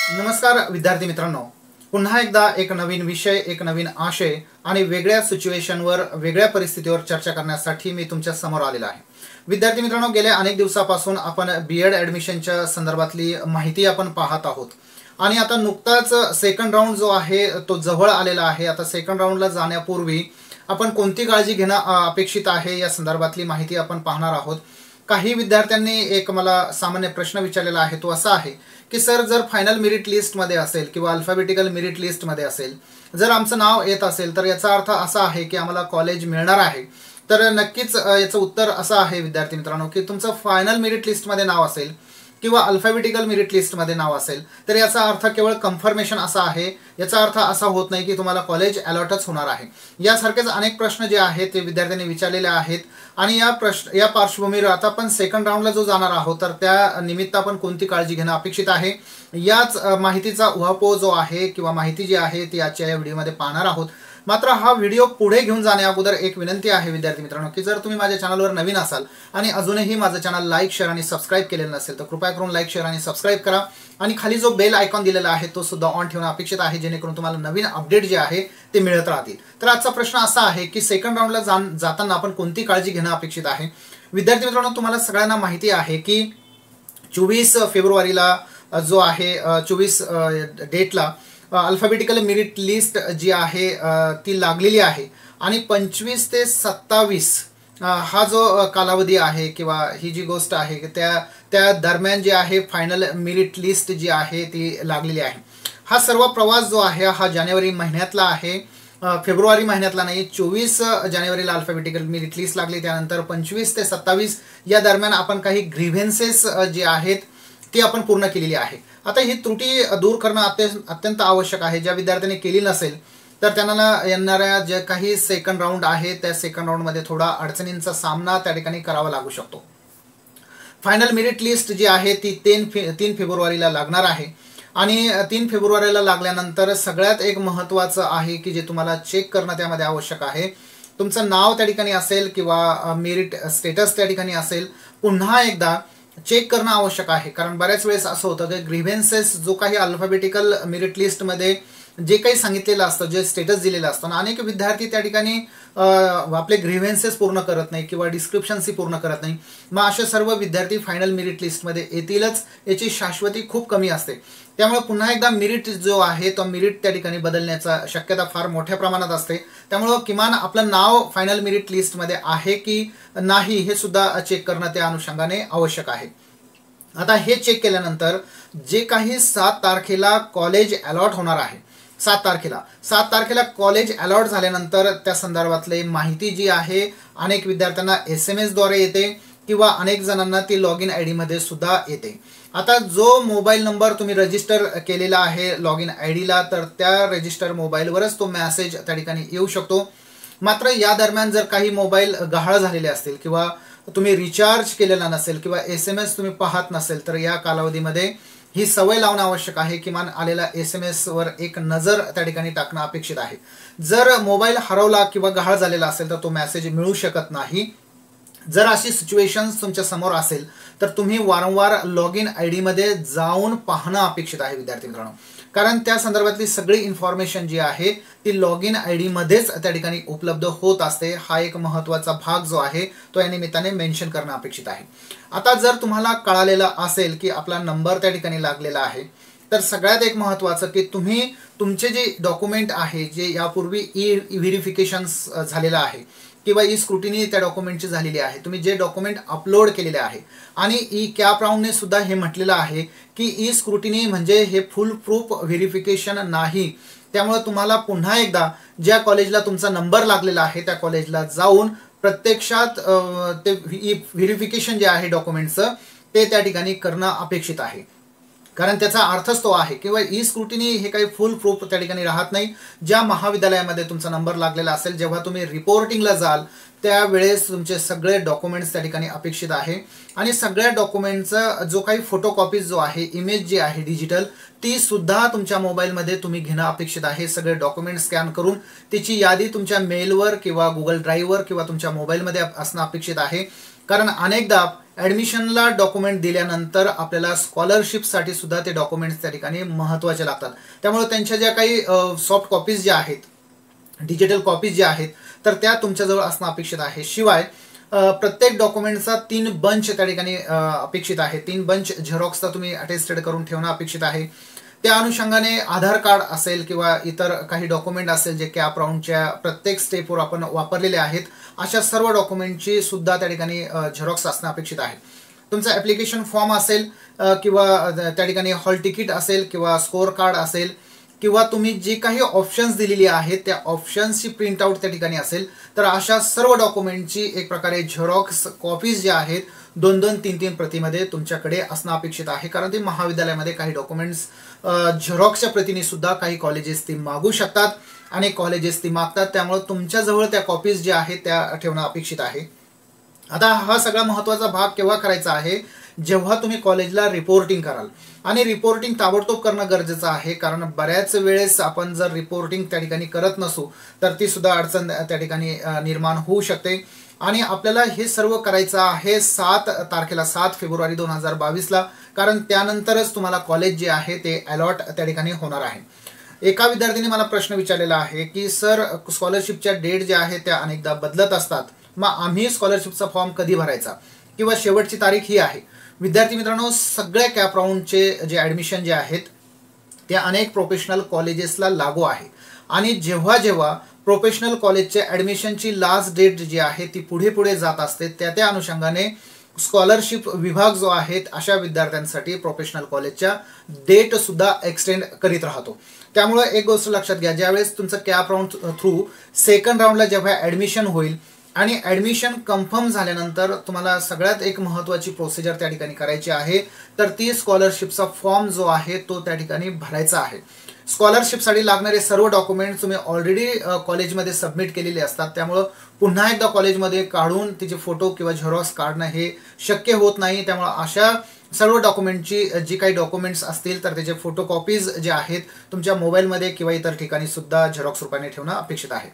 नमस्कार विद्यार्थी मित्रांनो, पुन्हा एकदा एक नवीन विषय, एक नवीन आशय आणि वेगळ्या सिच्युएशनवर, वेगळ्या परिस्थितीवर चर्चा करण्यासाठी मी तुमच्या समोर आलेलो आहे। विद्यार्थी मित्रांनो, गेल्या अनेक दिवसापासून आपण बीएड ॲडमिशनच्या संदर्भातली माहिती आपण पाहत आहोत आणि आता नुकताच सेकंड राऊंड जो आहे तो जवळ आलेला आहे। आता सेकंड राऊंडला जाण्यापूर्वी आपण कोणती काळजी घेणं अपेक्षित आहे या संदर्भातली माहिती आपण पाहणार आहोत। काही विद्यार्थ्यांनी एक मला सामान्य प्रश्न विचारलेला आहे, तो असा आहे की सर, जर फायनल मेरिट लिस्टमध्ये असेल किंवा अल्फाबेटिकल मेरिट लिस्टमध्ये असेल, जर आमचं नाव येत असेल तर याचा अर्थ असा आहे की आम्हाला कॉलेज मिळणार आहे। तर नक्कीच याचं उत्तर असं आहे विद्यार्थी मित्रांनो की तुमचं फायनल मेरिट लिस्टमध्ये नाव असेल किंवा अल्फाबेटिकल मेरिट लिस्टमध्ये नाव असेल तर याचा अर्थ केवळ कन्फर्मेशन असा आहे। याचा अर्थ असा होत नाही की तुम्हाला कॉलेज अलॉटच होणार आहे। यासारखेच अनेक प्रश्न जे आहेत ते विद्यार्थ्यांनी विचारलेले आहेत आणि या पार्श्वभूमीवर आता आपण सेकंड राऊंडला जो जाणार आहोत तर त्या निमित्त आपण कोणती काळजी घेणं अपेक्षित आहे याच माहितीचा उहापोह जो आहे किंवा माहिती जी आहे ती आजच्या या व्हिडिओमध्ये पाहणार आहोत। मात्र हा व्हिडिओ पुढे घेऊन जाण्या अगोदर एक विनंती आहे विद्यार्थी मित्रांनो की जर तुम्ही माझ्या चॅनलवर नवीन असाल आणि अजूनही माझं चॅनल लाईक, शेअर आणि सबस्क्राईब केलेलं नसेल तर कृपया करून लाईक, शेअर आणि सबस्क्राईब करा आणि खाली जो बेल आयकॉन दिलेला आहे तो सुद्धा ऑन ठेवणं अपेक्षित आहे, जेणेकरून तुम्हाला नवीन अपडेट जे आहे ते मिळत राहतील। तर आजचा प्रश्न असा आहे की सेकंड राऊंडला जाताना आपण कोणती काळजी घेणं अपेक्षित आहे। विद्यार्थी मित्रांनो, तुम्हाला सगळ्यांना माहिती आहे की 24 फेब्रुवारीला जो आहे 24 डेटला अल्फाबेटिकल मेरिट लिस्ट जी आहे ती लागलेली आहे आणि 25 ते 27 हा जो कालावधी आहे किंवा ही जी गोष्ट आहे त्या दरम्यान जे आहे फायनल मेरिट लिस्ट जी आहे ती लागलेली आहे। हा सर्व प्रवास जो आहे हा जानेवारी महिन्यातला आहे, फेब्रुवारी महिन्यातला नाही। 24 जानेवारीला अल्फाबेटिकल मेरिट लिस्ट लागली, त्यानंतर 25 ते 27 या दरम्यान आपण काही ग्रीव्हन्सेस जे आहेत ती आपण पूर्ण केलेली आहे। आता ही त्रुटी दूर करणं अत्यंत आवश्यक आहे। ज्या विद्यार्थ्यांनी केली नसेल तर त्यांना येणाऱ्या जे काही सेकंड राऊंड आहे त्या सेकंड राऊंडमध्ये थोडा अडचणींचा सामना त्या ठिकाणी करावा लागू शकतो। फायनल मेरिट लिस्ट जी आहे ती 3 फेब्रुवारीला लागणार आहे आणि 3 फेब्रुवारीला लागल्यानंतर सगळ्यात एक महत्त्वाचं आहे की जे तुम्हाला चेक करणं त्यामध्ये आवश्यक आहे, तुमचं नाव त्या ठिकाणी असेल किंवा मेरिट स्टेटस त्या ठिकाणी असेल, पुन्हा एकदा चेक करणं आवश्यक आहे। कारण बऱ्याच वेळेस असं होतं की ग्रीव्हन्सेस जो काही अल्फाबेटिकल मेरिट लिस्टमध्ये जे काही सांगितलेलं असतं, जे स्टेटस दिलेलं असतं, अनेक विद्यार्थी त्या ठिकाणी आपले ग्रीव्हन्सेस पूर्ण करत नाही किंवा डिस्क्रिप्शन्सही पूर्ण करत नाही। मग असे सर्व विद्यार्थी फायनल मेरिट लिस्टमध्ये येतीलच याची शाश्वती खूप कमी असते। त्यामुळे पुन्हा एकदा मेरिट जो आहे तो मेरिट त्या ठिकाणी बदलण्याचा शक्यता फार मोठ्या प्रमाणात असते। त्यामुळे किमान आपलं नाव फायनल मेरिट लिस्टमध्ये आहे की नाही हे सुद्धा चेक करणं त्या अनुषंगाने आवश्यक आहे। आता हे चेक केल्यानंतर जे काही 7 तारखेला कॉलेज अलॉट होणार आहे, 7 तारखेला कॉलेज अलॉट झाल्यानंतर त्या संदर्भातली माहिती जी आहे अनेक विद्यार्थ्यांना SMS द्वारे येते किंवा अनेक जणांना ती लॉग इन ID मध्ये सुद्धा येते। आता जो मोबाईल नंबर तुम्ही रजिस्टर केलेला आहे लॉग इन IDला तर त्या रजिस्टर मोबाईलवरच तो मेसेज त्या ठिकाणी येऊ शकतो। मात्र या दरम्यान जर काही मोबाईल गहाळ झालेले असतील किंवा तुम्ही रिचार्ज केलेला नसेल किंवा SMS तुम्ही पाहत नसेल तर या कालावधीमध्ये ही सवय लावणं आवश्यक आहे। किमान आलेला SMS वर एक नजर त्या ठिकाणी टाकणं अपेक्षित आहे। जर मोबाईल हरवला किंवा गहाळ झालेला असेल तर तो मेसेज मिळू शकत नाही। जर अशी सिच्युएशन्स तुमच्या समोर असेल तर तुम्ही वारंवार लॉग इन ID मध्ये जाऊन पाहणं अपेक्षित आहे विद्यार्थी मित्रांनो, कारण त्या संदर्भातली सगळी इन्फॉर्मेशन जी आहे ती लॉग इन ID मध्येच त्या ठिकाणी उपलब्ध होत असते। हा एक महत्त्वाचा भाग जो आहे तो या निमित्ताने मेन्शन करणं अपेक्षित आहे। आता जर तुम्हाला कळालेलं असेल की आपला नंबर त्या ठिकाणी लागलेला आहे तर सगळ्यात एक महत्त्वाचं की तुम्ही तुमचे जे डॉक्युमेंट आहे जे यापूर्वी व्हेरिफिकेशन्स झालेलं आहे किंवा स्क्रुटिनी त्या डॉक्युमेंटची झालेली आहे, तुम्ही जे डॉक्युमेंट अपलोड केलेले आहे आणि कॅप राऊंडने सुद्धा हे म्हटलेलं आहे की स्क्रुटिनी म्हणजे हे फुल प्रूफ व्हेरिफिकेशन नाही। त्यामुळे तुम्हाला पुन्हा एकदा ज्या कॉलेजला तुमचा नंबर लागलेला आहे त्या कॉलेजला जाऊन प्रत्यक्षात ते व्हेरिफिकेशन जे आहे डॉक्युमेंटचं ते त्या ठिकाणी करणं अपेक्षित आहे। कारण त्याचा अर्थच तो आहे किंवा स्क्रुटिनी हे काही फुल प्रूफ त्या ठिकाणी राहत नाही। ज्या महाविद्यालयामध्ये तुमचा नंबर लागलेला असेल जेव्हा तुम्ही रिपोर्टिंगला जाल त्यावेळेस तुमचे सगळे डॉक्युमेंट्स त्या ठिकाणी अपेक्षित आहे आणि सगळ्या डॉक्युमेंटचा जो काही फोटोकॉपीज जो आहे, इमेज जी आहे डिजिटल, ती सुद्धा तुमच्या मोबाईलमध्ये तुम्ही घेणं अपेक्षित आहे। सगळे डॉक्युमेंट स्कॅन करून त्याची यादी तुमच्या मेलवर किंवा गुगल ड्राईव्हवर किंवा तुमच्या मोबाईलमध्ये असणं अपेक्षित आहे। कारण अनेकदा ॲडमिशनला डॉक्युमेंट दिल्यानंतर आपल्याला स्कॉलरशिपसाठी सुद्धा ते डॉक्युमेंट्स त्या ठिकाणी महत्त्वाचे लागतात. त्यामुळे त्यांच्या ज्या काही सॉफ्ट कॉपीज ज्या आहेत, डिजिटल कॉपीज ज्या आहेत, तर त्या तुमच्याजवळ असणं अपेक्षित आहे. शिवाय प्रत्येक डॉक्युमेंटचा 3 बंच त्या ठिकाणी अपेक्षित आहे. 3 बंच झेरॉक्सचा तुम्ही अटेस्टेड करून ठेवणं अपेक्षित आहे. त्या अनुषंगाने आधार कार्ड असेल किंवा इतर काही डॉक्युमेंट असेल जे कॅप राऊंडच्या प्रत्येक स्टेपवर आपण वापरलेले आहेत, अशा सर्व डॉक्युमेंटची सुद्धा त्या ठिकाणी झेरॉक्स असणं अपेक्षित आहे. तुमचा ॲप्लिकेशन फॉर्म असेल किंवा त्या ठिकाणी हॉल तिकीट असेल किंवा स्कोअर कार्ड असेल किंवा तुम्ही जी काही ऑप्शन्स दिलेली आहेत त्या ऑप्शन्सची प्रिंटआउट त्या ठिकाणी असेल, तर अशा सर्व डॉक्युमेंटची एक प्रकारे झेरॉक्स कॉपीज ज्या आहेत 2-2, 3-3 प्रतीमध्ये तुमच्याकडे असणं अपेक्षित आहे. कारण ते महाविद्यालयामध्ये काही डॉक्युमेंट्स झेरॉक्सच्या प्रतीने सुद्धा काही कॉलेजेस ती मागू शकतात आणि कॉलेजेस ती मागतात. त्यामुळे तुमच्याजवळ त्या कॉपीज ज्या आहेत त्या ठेवणं अपेक्षित आहे. आता हा सगळा महत्त्वाचा भाग केव्हा करायचा आहे, जेव्हा तुम्ही कॉलेजला रिपोर्टिंग कराल. आणि रिपोर्टिंग ताबडतोब करणं गरजेचं आहे, कारण बऱ्याच वेळेस आपण जर रिपोर्टिंग त्या ठिकाणी करत नसू तर ती सुद्धा अडचण त्या ठिकाणी निर्माण होऊ शकते. आणि आपल्याला हे सर्व करायचं आहे 7 तारखेला, 7 फेब्रुवारी 2022ला, कारण त्यानंतरच तुम्हाला कॉलेज जे आहे ते अलॉट त्या ठिकाणी होणार आहे. एका विद्यार्थ्याने मला प्रश्न विचारलेला आहे की सर, स्कॉलरशिपच्या डेट ज्या आहेत त्या अनेकदा बदलत असतात, मग आम्ही स्कॉलरशिपचा फॉर्म कधी भरायचा किंवा शेवटची तारीख ही आहे. विद्यार्थी मित्रांनो, सगळ्या कॅप राऊंडचे जे ॲडमिशन जे आहेत ते अनेक प्रोफेशनल कॉलेजेसला लागू आहे. आणि जेव्हा जेव्हा प्रोफेशनल कॉलेजच्या ॲडमिशनची लास्ट डेट जी आहे ती पुढे पुढे जात असते, त्या अनुषंगाने स्कॉलरशिप विभाग जो आहे अशा विद्यार्थ्यांसाठी प्रोफेशनल कॉलेजच्या डेट सुद्धा एक्सटेंड करीत राहतो. त्यामुळे एक गोष्ट लक्षात घ्या, ज्यावेळेस तुमचं कॅप राऊंड थ्रू सेकंड राऊंडला जेव्हा ॲडमिशन होईल आणि ॲडमिशन कन्फर्म झाल्यानंतर तुम्हाला सगळ्यात एक महत्त्वाची प्रोसिजर त्या ठिकाणी करायची आहे, तर ती स्कॉलरशिपचा फॉर्म जो आहे तो त्या ठिकाणी भरायचा आहे. स्कॉलरशिपसाठी लागणारे सर्व डॉक्युमेंट्स तुम्ही ऑलरेडी कॉलेजमध्ये सबमिट केलेले असतात. त्यामुळं पुन्हा एकदा कॉलेजमध्ये काढून तिचे फोटो किंवा झेरॉक्स काढणं हे शक्य होत नाही. त्यामुळं अशा सर्व डॉक्युमेंटची जी काही डॉक्युमेंट्स असतील तर त्याचे फोटोकॉपीज जे आहेत तुमच्या मोबाईलमध्ये किंवा इतर ठिकाणी सुद्धा झेरॉक्स रूपाने ठेवणं अपेक्षित आहे.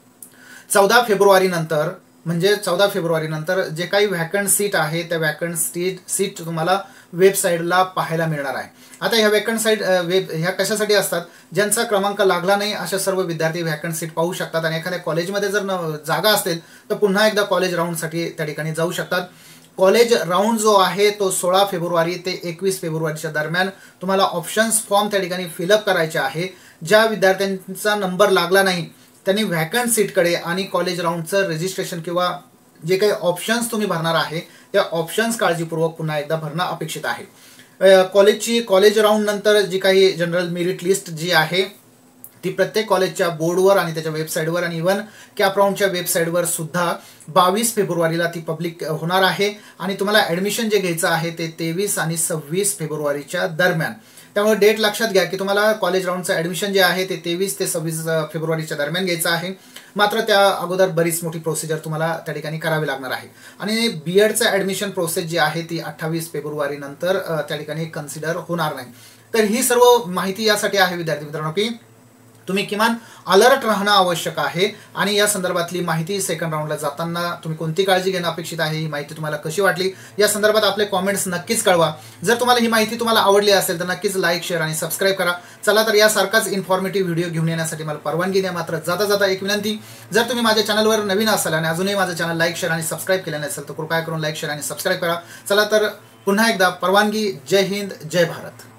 14 फेब्रुवारी नंतर म्हणजे 14 फेब्रुवारी नंतर जे काही व्हॅकंट सीट आहे त्या व्हॅकंट सीट तुम्हाला वेबसाईटला पाहायला मिळणार आहे. आता ह्या व्हॅकंट साईट ह्या कशासाठी असतात, ज्यांचा क्रमांक लागला नाही अशा सर्व विद्यार्थी व्हॅकंट सीट पाहू शकतात आणि एखाद्या कॉलेजमध्ये जर जागा असेल तर पुन्हा एकदा कॉलेज राऊंडसाठी त्या ठिकाणी जाऊ शकतात. कॉलेज राऊंड जो आहे तो 16 फेब्रुवारी ते 21 फेब्रुवारीच्या दरम्यान तुम्हाला ऑप्शन्स फॉर्म त्या ठिकाणी फिलअप करायचे आहे. ज्या विद्यार्थ्यांचा नंबर लागला नाही त्यांनी व्हॅकंट सीटकडे आणि कॉलेज राऊंडचं रजिस्ट्रेशन किंवा जे काही ऑप्शन्स तुम्ही भरणार आहे त्या ऑप्शन्स काळजीपूर्वक पुन्हा एकदा भरणं अपेक्षित आहे. कॉलेज राऊंड नंतर जी काही जनरल मेरिट लिस्ट जी आहे ती प्रत्येक कॉलेजच्या बोर्डवर आणि त्याच्या वेबसाईटवर आणि इव्हन कॅप राऊंडच्या वेबसाईटवर सुद्धा 22 फेब्रुवारीला ती पब्लिक होणार आहे. आणि तुम्हाला ॲडमिशन जे घ्यायचं आहे ते 23 आणि 26 फेब्रुवारीच्या दरम्यान. त्यामुळे डेट लक्षात घ्या की तुम्हाला कॉलेज राऊंडचं ॲडमिशन जे आहे ते 23 ते 26 फेब्रुवारीच्या दरम्यान घ्यायचं आहे. मात्र त्या अगोदर बरीच मोठी प्रोसिजर तुम्हाला त्या ठिकाणी करावी लागणार आहे. आणि BEdचं ॲडमिशन प्रोसेस जी आहे ती 28 फेब्रुवारी नंतर त्या ठिकाणी कन्सिडर होणार नाही. तर ही सर्व माहिती यासाठी आहे विद्यार्थी मित्रांनो की तुम्ही किमान अलर्ट राहणं आवश्यक आहे. आणि या संदर्भातली माहिती सेकंड राऊंडला जाताना तुम्ही कोणती काळजी घेणं अपेक्षित आहे, ही माहिती तुम्हाला कशी वाटली या संदर्भात आपले कॉमेंट्स नक्कीच कळवा. जर तुम्हाला ही माहिती तुम्हाला आवडली असेल तर नक्कीच लाईक, शेअर आणि सबस्क्राईब करा. चला तर यासारखाच इन्फॉर्मेटिव्ह व्हिडिओ घेऊन येण्यासाठी मला परवानगी द्या. मात्र जाता जाता एक विनंती, जर तुम्ही माझ्या चॅनलवर नवीन असाल आणि अजूनही माझं चॅनल लाईक, शेअर आणि सबस्क्राईब केलं नसेल तर कृपया करून लाईक, शेअर आणि सबस्क्राईब करा. चला तर पुन्हा एकदा परवानगी. जय हिंद, जय भारत.